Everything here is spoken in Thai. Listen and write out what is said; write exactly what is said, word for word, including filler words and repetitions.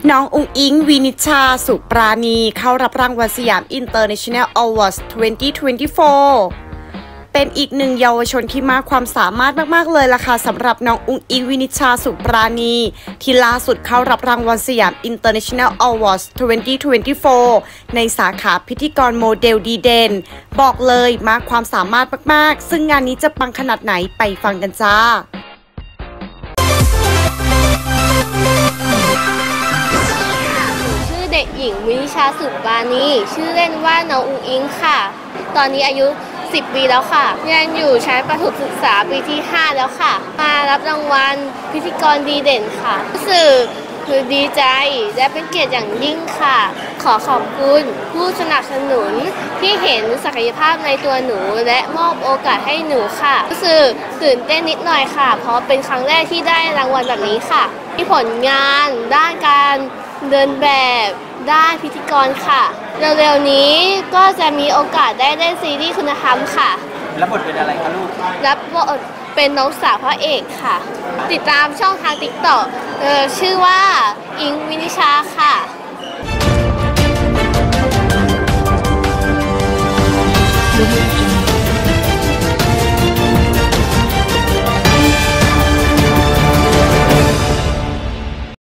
น้องอุ๋งอิงวินิชชาสุปราณีเข้ารับรางวัลสยาม International Awards สองพันยี่สิบสี่เป็นอีกหนึ่งเยาวชนที่มากความสามารถมากๆเลยล่ะค่ะสำหรับน้องอุ๋งอิงวินิชชาสุปราณีที่ล่าสุดเข้ารับรางวัลสยาม International Awards สองพันยี่สิบสี่ในสาขาพิธีกรโมเดลดีเด่นบอกเลยมากความสามารถมากๆซึ่งงานนี้จะปังขนาดไหนไปฟังกันจ้าเด็กหญิงวินิชชาสุปราณีชื่อเล่นว่าน้องอุ๋งอิงค่ะตอนนี้อายุสิบปีแล้วค่ะเรียนอยู่ชั้นประถมศึกษาปีที่ห้าแล้วค่ะมารับรางวัลพิธีกรดีเด่นค่ะรู้สึกคือดีใจและเป็นเกียรติอย่างยิ่งค่ะขอขอบคุณผู้สนับสนุนที่เห็นศักยภาพในตัวหนูและมอบโอกาสให้หนูค่ะรู้สึกตื่นเต้นนิดหน่อยค่ะเพราะเป็นครั้งแรกที่ได้รางวัลแบบนี้ค่ะมีผลงานด้านการเดินแบบด้านพิธีกรค่ะเร็วๆนี้ก็จะมีโอกาสได้เล่นซีรีส์คุณธรรมค่ะรับบทเป็นอะไรคะลูกรับบทเป็นน้องสาวพระเอกค่ะติดตามช่องทาง ติ๊กต็อก เอ่อชื่อว่าอิงวินิชชาค่ะ